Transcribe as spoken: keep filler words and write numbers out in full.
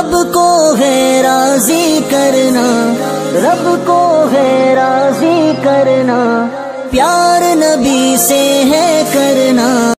रब को है राजी करना, रब को है राजी करना, प्यार नबी से है करना।